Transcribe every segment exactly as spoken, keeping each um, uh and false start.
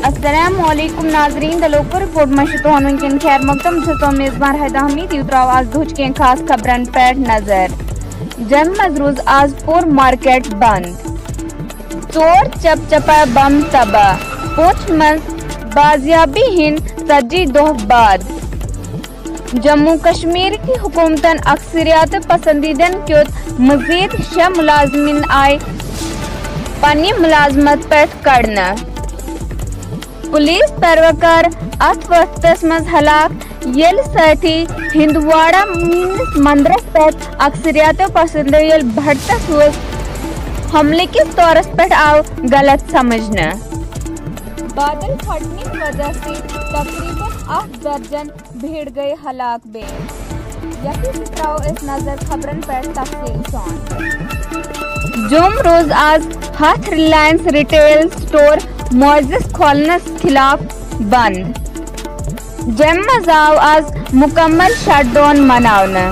अस्सलामुअलैकुम नाजरीन the local report में तुहान वनकन खैर मकदम तो मेज़बान हैदा हमीद युत्राव आज दुच के खास खबरन पर नजर जम मजरूज आज पूर मार्केट बंद चोर चपचपा बम तबाह पुंछ मज बाजियाबी हिंद सजी दोह बाद जम्मू कश्मीर की हुकूमतन अक्सरियत पसंदीदन क्यों मजीद शह मुलाजमिन आए पनी मुलाजमत पर करना पुलिस परवकार अत वक्तस मज हलाक यल साथी हिंदवाड़ा मीनस मंदरस पर अक्सरियत पसंद यल भड़तस हुस हमले के तौरस पर आओ गलत समझना बादल फटने की वजह से तकरीबन आठ दर्जन भीड़ गए हलाक बे यकीन कराओ इस नजर खबरन पर तफसील सान जुम रोज आज हाथ रिलायंस रिटेल स्टोर मुअज्जज खोलने खिलाफ बंद जम मजाव आज मुकम्मल शटडाउन मनावना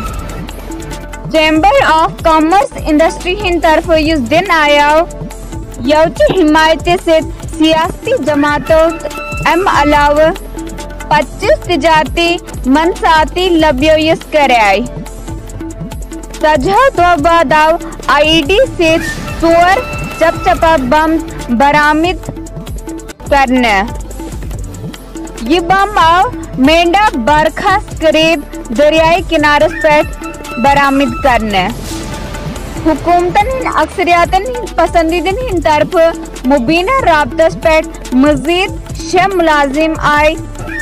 चैम्बर ऑफ कॉमर्स इंडस्ट्री हिंद तरफ इस दिन आया यौची हिमायत से सियासी जमातों एम अलावा पच्चीस तिजारती मनसाती लबियोयस कराई सजह दो बादाव आईडी से चोर चपचपा बम बरामद करने ये बम आओ मेंढा बरखास करीब दरियाई किनारे पर बरामद करने हुकूमतन अक्सरियतन पसंदीदन तरफ मुबीना राबतस पर मजीद शह मुलाजिम आए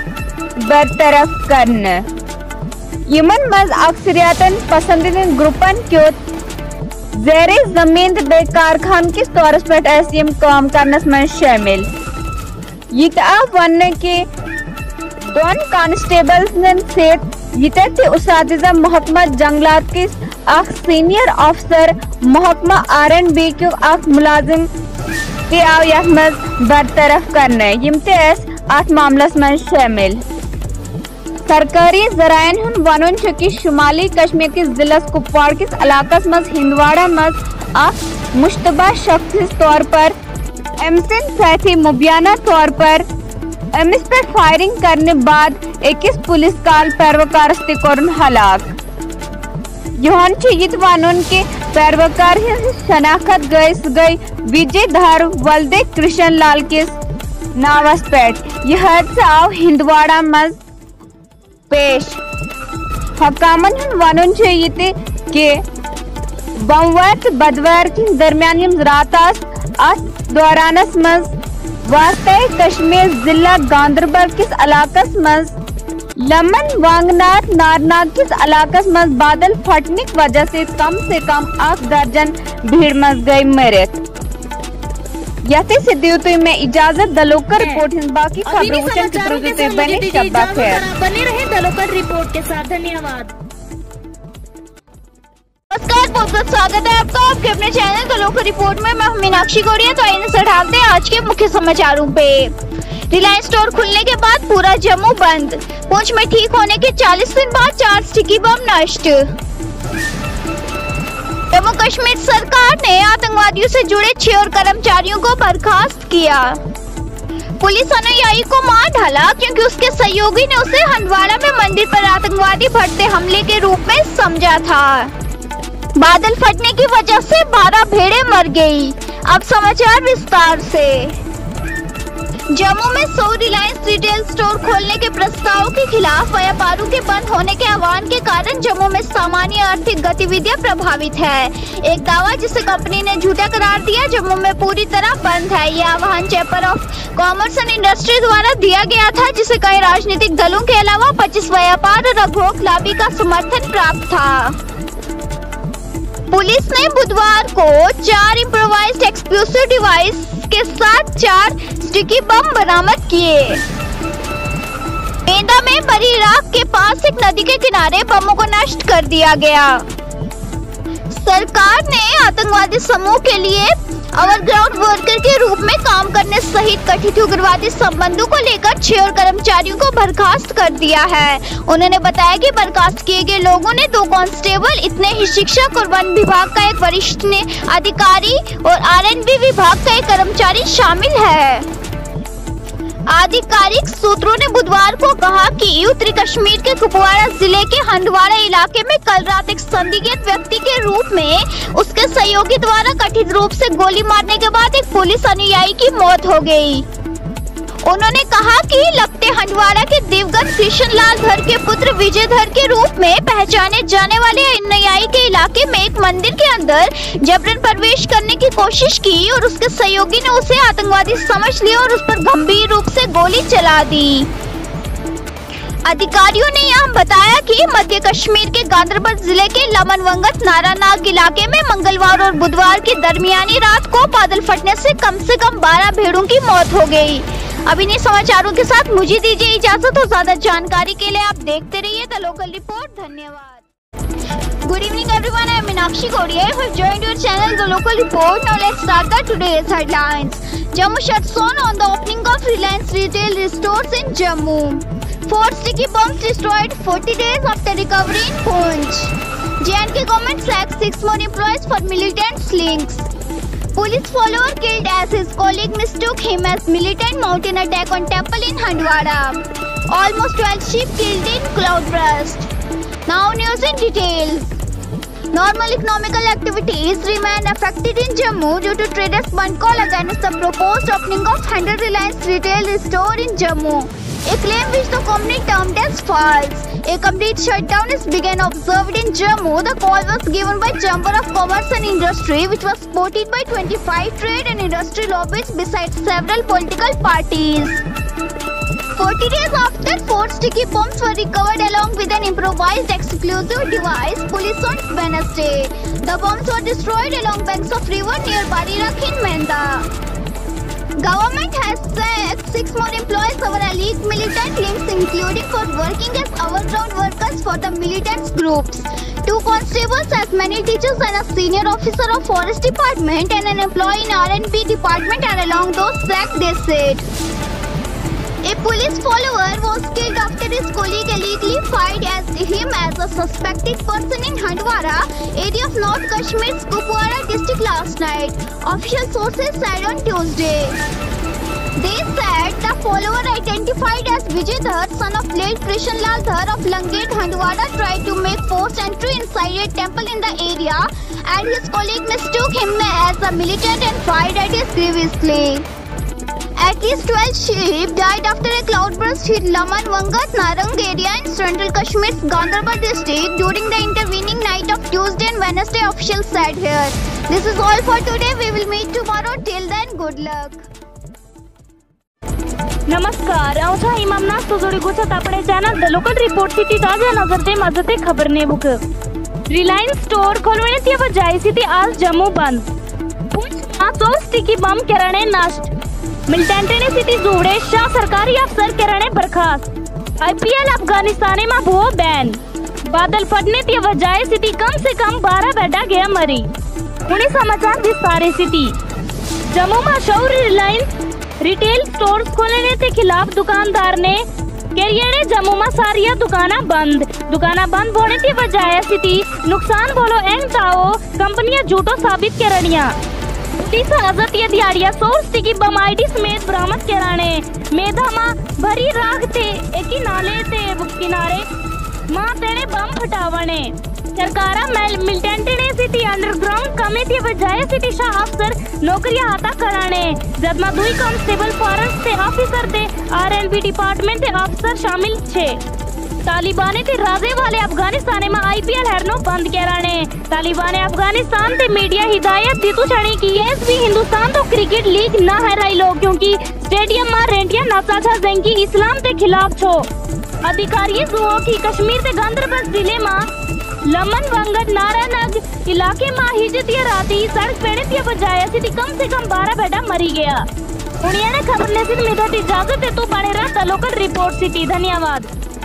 बरतरफ करने यमन मज अक्सरियतन पसंदीदन ग्रुपन क्यों ज़ेरे जमीन बे कारखान किस तौर पर ऐसी काम करने में शामिल ये वन के दोन कांस्टेबल्स से ये उसातिजा महकमा जंगलात के अख सीनियर ऑफिसर महकमा आर एन बी क्यों अख मुलाजिम के आव यथ मज बरतरफ करने यम अथ मामलस में शामिल सरकारी जरायन हुन वनुन कि शुमाली कश्मीर के जिला कुपवाड़ किस इलाकस मज हिंदवाड़ा मज अख मुश्तबा शख्स तौर पर एमसिन साथी मुबियाना तौर पर एमएस पर फायरिंग करने बाद इक्कीस पुलिस काल पैरवकारस्ती कोरन हलाक योहन चीत वानुन के पैरवकार शनाख्त गई गई विजय धार वल्दे कृष्ण लाल के नावस पेट यह हादसा आओ हिंदवाड़ा मज पेश हकामन वानुन चीते के बमवत बदवार के दरमियान रातास दौरानस मज वास्ते कश्मीर जिला गांधरबल किस इलाकस मज लमन वांगनाथ नारनाग किस इलाकस मज बादल फटने की वजह से कम से कम आठ दर्जन भीड़ मज गई मरत यते से दिवतुई में इजाजत दलोकर रिपोर्ट हिंद बाकी खबरों के प्रोजेक्ट बने शब्बा खैर बने रहे दलोकर रिपोर्ट के साथ धन्यवाद। नमस्कार, बहुत बहुत स्वागत है आपका आपके अपने चैनल दलोकर रिपोर्ट में। मैं मीनाक्षी गौड़िया। तो आइए नजर डालते हैं आज के मुख्य समाचारों पे। रिलायंस स्टोर खुलने के बाद पूरा जम्मू बंद। पुंछ में ठीक होने के चालीस दिन बाद चार स्टिकी बम नष्ट। जम्मू कश्मीर सरकार ने आतंकवादियों से जुड़े छह और कर्मचारियों को बर्खास्त किया। पुलिस अनुयायी को मार डाला क्योंकि उसके सहयोगी ने उसे हंदवाड़ा में मंदिर पर आतंकवादी भड़ते हमले के रूप में समझा था। बादल फटने की वजह से बारह भेड़ें मर गई। अब समाचार विस्तार से। जम्मू में सौ रिलायंस रिटेल स्टोर खोलने के प्रस्ताव के खिलाफ व्यापारों के बंद होने के आह्वान के कारण जम्मू में सामान्य आर्थिक गतिविधियां प्रभावित है। एक दावा जिसे कंपनी ने झूठा करार दिया जम्मू में पूरी तरह बंद है। यह आह्वान chamber of commerce and industry द्वारा दिया गया था, जिसे कई राजनीतिक दलों के अलावा पच्चीस व्यापार और उपभोक्ता लॉबी का समर्थन प्राप्त था। पुलिस ने बुधवार को चार इम्प्रोवाइज्ड एक्सप्लोसिव डिवाइस के साथ चार स्टिकी बम बरामद किए। मेंढा में बड़ी राख के पास एक नदी के किनारे बमों को नष्ट कर दिया गया। सरकार ने आतंकवादी समूह के लिए ओवरग्राउंड वर्कर के रूप में काम करने सहित कथित उग्रवादी संबंधों को लेकर छह और कर्मचारियों को बर्खास्त कर दिया है। उन्होंने बताया कि बर्खास्त किए गए लोगों ने दो कांस्टेबल, इतने ही शिक्षक और वन विभाग का एक वरिष्ठ अधिकारी और आर एन बी विभाग का एक कर्मचारी शामिल है। आधिकारिक सूत्रों ने बुधवार को कहा कि उत्तरी कश्मीर के कुपवाड़ा जिले के हंडवाड़ा इलाके में कल रात एक संदिग्ध व्यक्ति के रूप में उसके सहयोगी द्वारा कथित रूप से गोली मारने के बाद एक पुलिस अनुयायी की मौत हो गई। उन्होंने कहा कि लगते हंडवाड़ा के दिवंगत कृष्ण लाल धर के पुत्र विजय धर के रूप में पहचाने जाने वाले अनुयायी के इलाके में एक मंदिर के अंदर जबरन प्रवेश करने की कोशिश की और उसके सहयोगी ने उसे आतंकवादी समझ लिया और उस पर गंभीर रूप से गोली चला दी। अधिकारियों ने यह बताया कि मध्य कश्मीर के गांधरबल जिले के लमन वंगत नारानाग इलाके में मंगलवार और बुधवार की दरमियानी रात को बादल फटने से कम से कम बारह भेड़ों की मौत हो गई। अब इन्हीं समाचारों के साथ मुझे दीजिए इजाजत और ज्यादा जानकारी के लिए आप देखते रहिए द लोकल रिपोर्ट। धन्यवाद। Good evening everyone, I am Meenakshi Kodiya who have joined your channel the local report. Now let's start the today's headlines. Jammu shuts down on the opening of Reliance retail stores in Jammu. Four sticky bombs destroyed forty days after recovery in Poonch. J and K government sacks six more employees for militant links. Police follower killed as his colleague mistook him as militant mountain attack on temple in Handwada. Almost twelve sheep killed in cloudburst. Now news in detail. Normal economical activities remain affected in Jammu due to traders' band call against the proposed opening of one hundred Reliance retail store in Jammu, a claim which the company termed as false. A complete shutdown is being observed in Jammu. The call was given by Chamber of Commerce and Industry, which was supported by twenty-five trade and industry lobbies besides several political parties. forty days after four sticky bombs were recovered along with an improvised explosive device, police on Wednesday. The bombs were destroyed along banks of river near Barirakh in Menda. Government has sacked six more employees over alleged militant links, including for working as overground workers for the militant groups. Two constables, as many teachers and a senior officer of Forest Department and an employee in R and B department are among those sacked, they said. A police follower was killed after his colleague illegally fired as him as a suspected person in Handwara area of North Kashmir's Kupwara district last night, official sources said on Tuesday. They said the follower, identified as Vijay Dhar, son of late Krishan Lal Dhar of Langet, Handwada, tried to make forced entry inside a temple in the area, and his colleague mistook him as a militant and fired at him previously. At least twelve sheep died after a cloudburst hit Laman Wangat Narang area in central Kashmir's Gandharbal district during the intervening night of Tuesday and Wednesday, officials said here. This is all for today. We will meet tomorrow. Till then, good luck. नमस्कार, अवसा इमामनाथ तो जोड़ी गुच्छत अपने channel the local report city ताज्या नजर ते मजते खबरने बुक रिलायन्स स्टोर खोलवण्याची वजाय सिटी आज जम्मू बंद. पुंछ चौ स्टिकी बम करणे नष्ट. मिलिटेंटने सिटी जोड़े शाह सरकारी अफसर करणे बर्खास्त. आईपीएल अफगानिस्तान में भो बैन. बादल फटने की वजह सिटी कम से कम बारह बेटा गया मरी. उन्हें समाचार विस्तार सिटी जम्मू में शौर रिलायंस रिटेल स्टोर्स खोलने के खिलाफ दुकानदार ने कैरियर जम्मू में सारिया दुकाना बंद. दुकाना बंद होने की वजह सिटी नुकसान बोलो एंग ताओ कंपनियां झूठो साबित करनिया. पुलिस आजत ये दिहाड़िया सोर्स की बम आईडी समेत बरामद कराने मेधा भरी रागते एक नाले ते किनारे मां तेने बम फटावने. सरकारा मिलिटेंट ने सिटी अंडरग्राउंड कमेटी बजाय सिटी शाह अफसर नौकरियां हाथा कराने जदमा दुई कांस्टेबल फॉरेस्ट से ऑफिसर थे आर एंड बी डिपार्टमेंट के अफसर शामिल छे. तालिबाने ते राजे वाले अफगानिस्तान में आईपीएल हरनो बंद कराने. तालिबाने अफगानिस्तान ते मीडिया हिदायत दी छणी की एस भी हिंदुस्तान तो क्रिकेट लीग ना हराई लो क्योंकि स्टेडियम में रेंटिया नाचा छा जंगी इस्लाम के खिलाफ छो. अधिकारी जुओ की कश्मीर के गांधरबल जिले में लमन वंगत नारानग इलाके में हिजतिया राती सड़क पेड़े की बजाय सिटी कम से कम बारह बेटा मरी गया. उन्हें ने खबर ने सिर्फ मिधत इजाजत है तो बने रहा लोकल रिपोर्ट सिटी. धन्यवाद.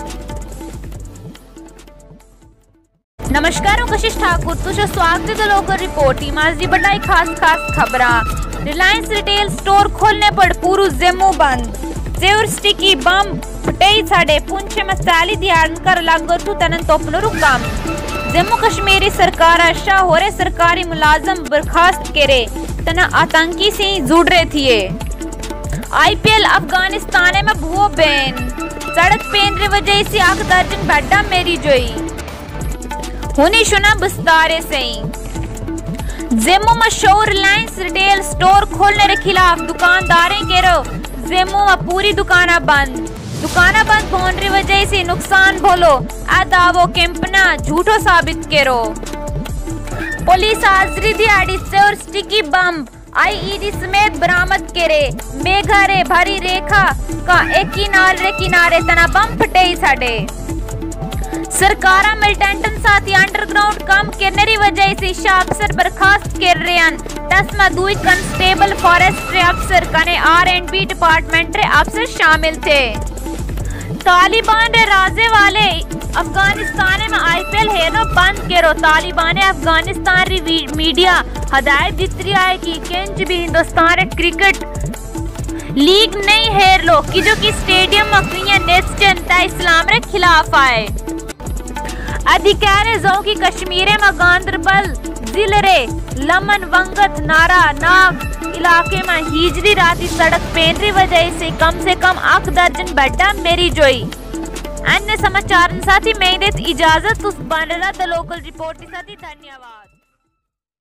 नमस्कार, कशिश ठाकुर तुझे स्वागत है लोकल रिपोर्ट. इमाजी बटाई खास खास खबरा. रिलायंस रिटेल स्टोर खोलने पर पूरू जम्मू बंद. जेवर स्टिकी बम फटेई साडे पुंछ में साली दिहाड़न कर लागतु तनन तोपनो रुकाम. जम्मू कश्मीरी सरकार शाह होरे सरकारी मुलाजम बर्खास्त करे तना आतंकी से जुड़ रहे थिए. आईपीएल अफगानिस्तान में भूओ बैन सड़क पेन रे वजह से आख दर्जन बड्डा मेरी जोई हुनी शुना बस्तारे से जम्मू मशहूर रिलायंस रिटेल स्टोर खोलने के खिलाफ दुकानदारें के रो जम्मू में पूरी दुकाना बंद दुकाना बंद होने की वजह से नुकसान भोलो अदावो कैंपना झूठो साबित करो। पुलिस हाजिरी दिहाड़ी से और स्टिकी बम आईईडी समेत बरामद करे मेघारे भरी रेखा का एक किनारे किनारे तना बम फटे साडे सरकारा मिलिटेंटन साथ अंडरग्राउंड काम करने की वजह से अफसर बर्खास्त कर रहे हैं दसमा दुई कंस्टेबल फॉरेस्ट अफसर कने आर एंड बी डिपार्टमेंट रे अफसर शामिल थे। तालिबान रे राजे वाले अफगानिस्तान में आईपीएल हेरो बंद करो तालिबान अफगानिस्तान री मीडिया हदायत दित्री है कि केंच भी हिंदुस्तान रे क्रिकेट लीग नहीं हेर लो कि जो कि स्टेडियम में नेक्स्ट जनता इस्लाम रे खिलाफ आए अधिकारी जो की कश्मीर में गांधरबल जिले रे लमन वंगत नारा नाग इलाके में हिजरी राती सड़क पेनरी वजह से कम से कम आठ दर्जन बड्डा मेरी जोई। अन्य समाचार साथी मैं इजाजत उस बन रहा द लोकल रिपोर्ट साथी धन्यवाद।